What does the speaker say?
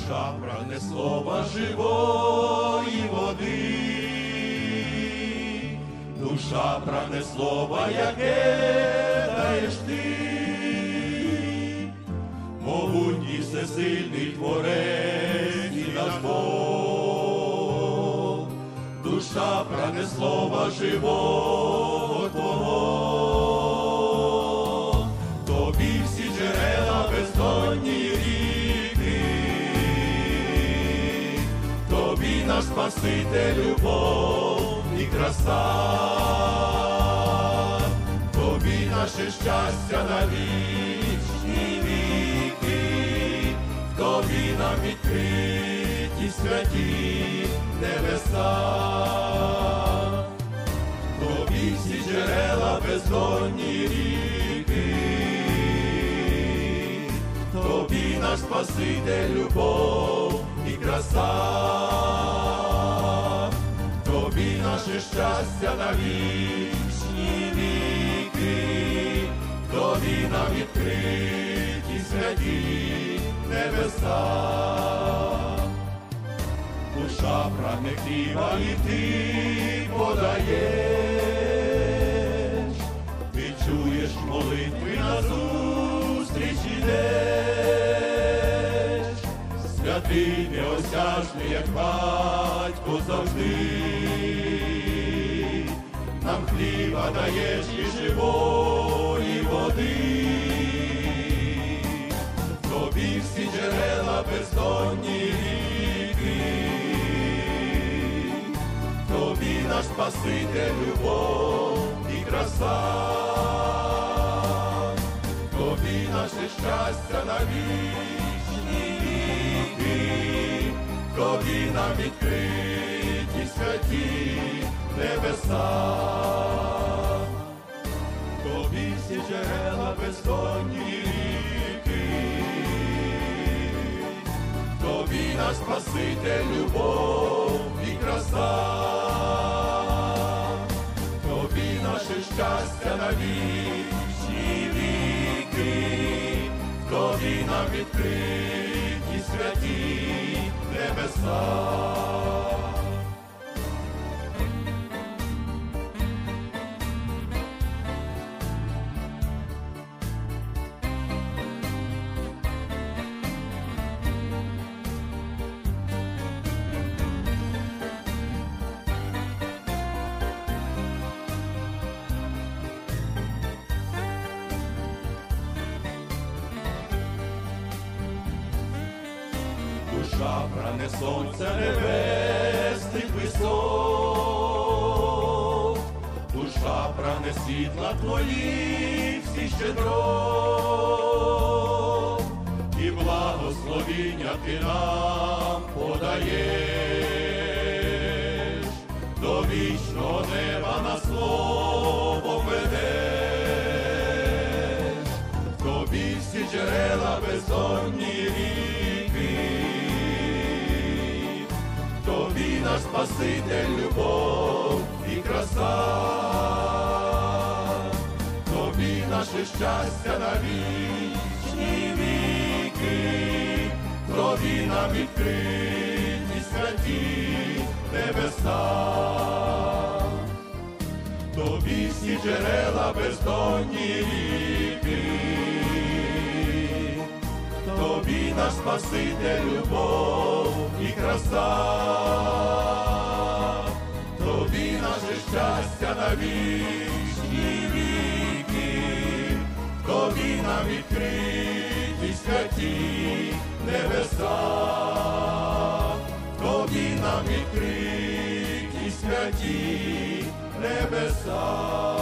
душа прагне слова живої води, душа прагне слова, яке даєш ти, могутній всесильний творець і наш Бог, душа прагне слова живого Твого, тобі всі джерела бездонні ріки, тобі наш Спаситель, любов і краса, тобі наше щастя на вічні віки, в тобі нам відкриті святі небеса, тобі всі джерела бездонні ріки, тобі наш Спаситель, любов і краса, тобі наше щастя на вічні віки, тобі нам відкриті святі небеса. Душа прагне хліба і ти подаєш, ти чуєш молитви, назустріч ідеш, святий неосяжний, як батько завжди, нам хліба даєш і живої води, тобі всі джерела бездонні ріки, тобі наш Спаситель, любов і краса, тобі наше щастя на вічні віки, тобі нам відкриті святі небеса, тобі всі джерела бездонні ріки, тобі наш Спаситель, любов і краса, тобі наше щастя на вічні віки, тобі нам відкриті святі небеса. Душа прагне сонця небесних висот, душа прагне світла твоїх всі щедрот, і благословіння ти нам подаєш, до вічного неба на слово ведеш, тобі всі джерела бездонні ріки, тобі наш Спаситель, любов і краса, тобі наше щастя на вічні віки, тобі нам відкриті святі небеса, тобі всі джерела бездонні ріки, тобі наш Спаситель, любов і краса, тобі наше щастя на вічні віки, тобі нам відкриті святі небеса, тобі нам відкриті святі небеса.